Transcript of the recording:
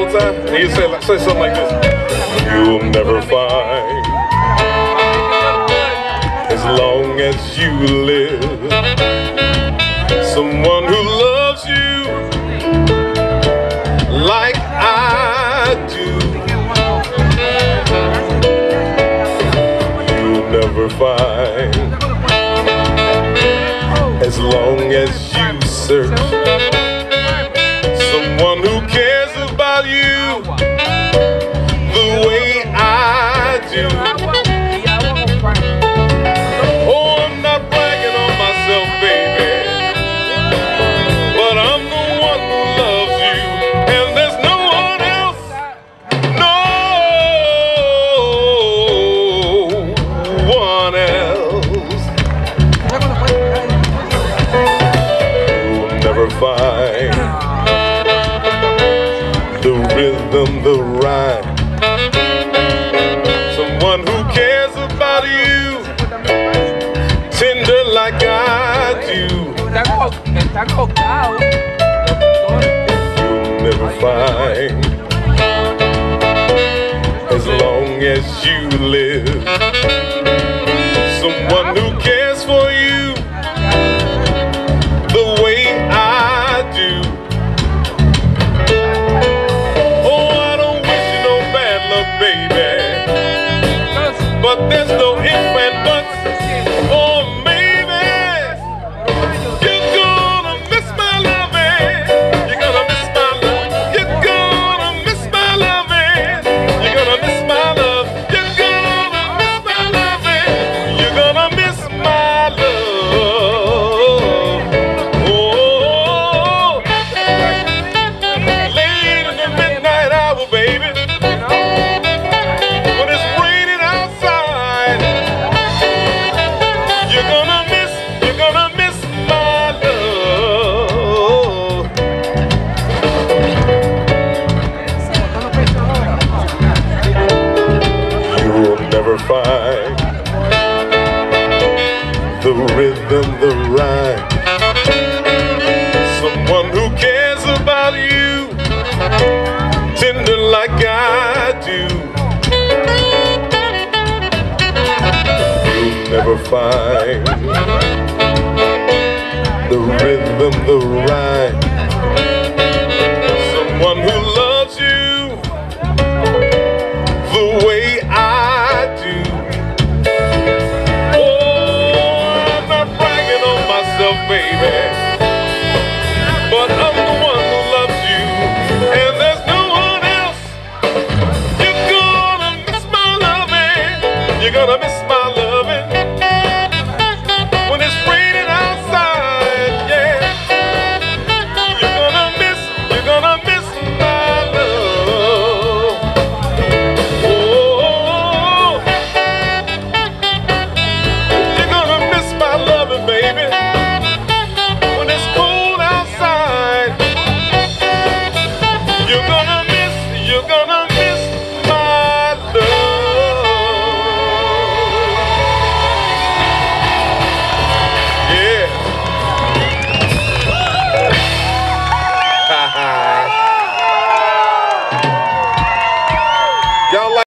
all the time? And you say something like this. You'll never find, as long as you live, someone who loves you like I do. You'll never find, as long as you search, someone who cares about you the way I do. Oh, I'm not bragging on myself, baby, but I'm the one who loves you, and there's no one else, no one else. You'll never find the rhythm, the rhyme, someone who cares about you tender like I do. You'll never find, as long as you live, someone who cares for you the way I do. But there's no ifs and buts, oh maybe you're gonna miss my loving. You're gonna miss my love. You're gonna miss my loving. You're gonna miss my love. You're gonna miss my loving. You're gonna miss my love. Oh, late in the midnight hour, baby. Find the rhythm, the rhyme, someone who cares about you tender like I do. You'll never find the rhythm, the rhyme,